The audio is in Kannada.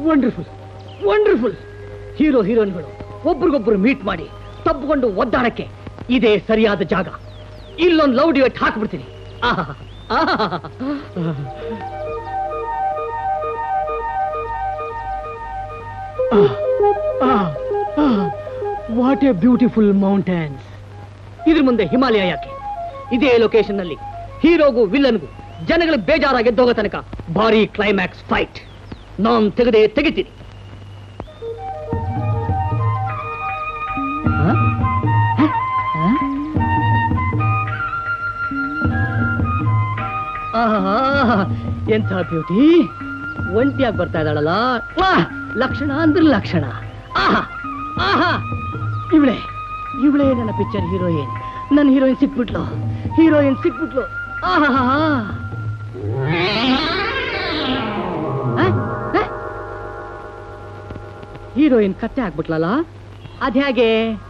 Wonderful wonderful. ಹೀರೋ ಹೀರೋಯಿನ್ಗಳು ಒಬ್ರಿಗೊಬ್ರು ಮೀಟ್ ಮಾಡಿ ತಬ್ಕೊಂಡು ಒದ್ದಾಡಕ್ಕೆ ಇದೇ ಸರಿಯಾದ ಜಾಗ. ಇಲ್ಲೊಂದು ಲವ್ ಡಿವೇಟ್ ಹಾಕ್ಬಿಡ್ತೀನಿ. What a beautiful mountains. ಇದ್ರ ಮುಂದೆ ಹಿಮಾಲಯ ಯಾಕೆ? ಇದೇ ಲೊಕೇಶನ್ ನಲ್ಲಿ ಹೀರೋಗೂ ವಿಲ್ಲನ್ಗೂ ಜನಗಳು ಬೇಜಾರಾಗಿ ಎದ್ದೋಗೋ ತನಕ ಭಾರಿ ಕ್ಲೈಮ್ಯಾಕ್ಸ್ ಫೈಟ್ ನಾನ್ ತೆಗಿತೀನಿ. ಎಂಥ ಬ್ಯೂಟಿ, ಒಂಟಿಯಾಗಿ ಬರ್ತಾ ಇದ್ದಾಳಲ್ಲ. ಲಕ್ಷಣ ಅಂದ್ರೆ ಲಕ್ಷಣ. ಇವಳೇ ನನ್ನ ಪಿಕ್ಚರ್ ಹೀರೋಯಿನ್. ನನ್ನ ಹೀರೋಯಿನ್ ಸಿಕ್ಬಿಟ್ಲು. ಹೀರೋಯಿನ್ ಕತ್ತೆ ಹಾಕ್ಬಿಟ್ಲಲ್ಲ, ಅದ್ಯಾಗೆ?